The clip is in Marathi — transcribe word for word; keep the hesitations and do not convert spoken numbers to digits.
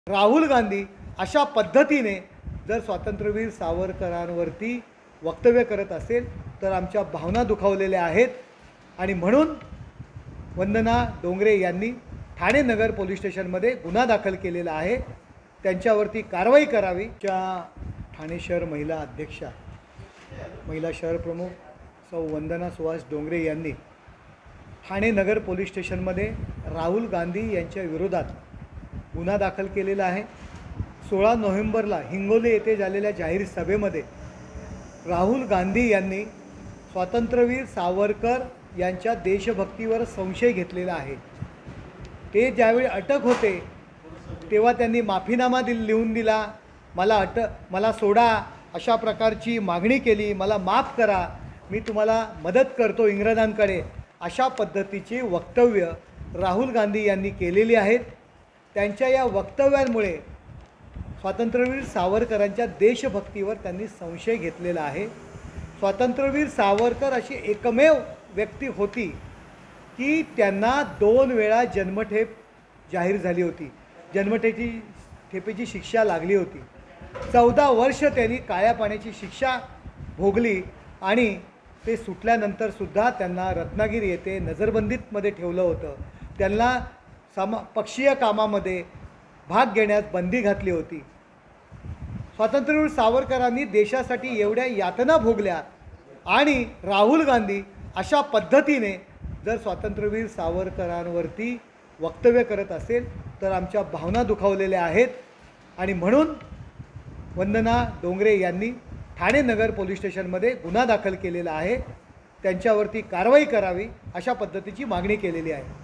राहुल गांधी अशा पद्धतीने जर स्वातंत्र्यवीर सावरकरांवरती वक्तव्य करत असेल तर आमच्या भावना दुखावलेल्या आहेत आणि म्हणून वंदना डोंगरे यांनी ठाणे नगर पोलीस स्टेशनमध्ये गुन्हा दाखल केलेला आहे। त्यांच्यावरती कारवाई करावी। त्या ठाणे शहर महिला अध्यक्षा महिला शहर प्रमुख सौ वंदना सुहास डोंगरे यांनी ठाणे नगर पोलीस स्टेशनमध्ये राहुल गांधी यांच्या विरोधात गुन्हा दाखल केलेला आहे। सोळा नोव्हेंबरला हिंगोली येथे झालेल्या जाहीर सभेमध्ये राहुल गांधी यांनी स्वातंत्र्यवीर सावरकर यांच्या देशभक्तीवर संशय घेतलेला आहे। ते ज्यावेळी अटक होते तेव्हा त्यांनी माफीनामा दिल लिहून दिला, मला अट मला सोडा अशा प्रकारची मागणी केली, मला माफ करा, मी तुम्हाला मदत करतो इंग्रजांकडे, अशा पद्धतीची वक्तव्य राहुल गांधी यांनी केलेली आहेत। त्यांच्या या वक्तव्यांमुळे स्वातंत्र्यवीर सावरकरांच्या देशभक्तीवर त्यांनी संशय घेतलेला आहे। स्वातंत्र्यवीर सावरकर अशी एकमेव व्यक्ती होती की त्यांना दोन वेळा जन्मठेप जाहीर झाली होती, जन्मठेपी ठेपेची शिक्षा लागली होती। चौदा वर्ष त्यांनी काळ्या पाण्याची शिक्षा भोगली आणि ते सुटल्यानंतर सुद्धा त्यांना रत्नागिरी येथे नजरबंदीमध्ये ठेवलं होतं। त्यांना सम पक्षीय कामामध्ये भाग घेण्यास बंदी घातली होती। स्वातंत्र्यवीर सावरकरांनी देशासाठी एवढ्या यातना भोगल्या आणि राहुल गांधी अशा पद्धतीने जर स्वातंत्र्यवीर सावरकरांवरती वक्तव्य करत असेल तर आमच्या भावना दुखावलेल्या आहेत आणि म्हणून वंदना डोंगरे यांनी ठाणे नगर पोलीस स्टेशनमध्ये गुन्हा दाखल केलेला आहे। त्यांच्यावरती कारवाई करावी अशा पद्धतीची मागणी केलेली आहे।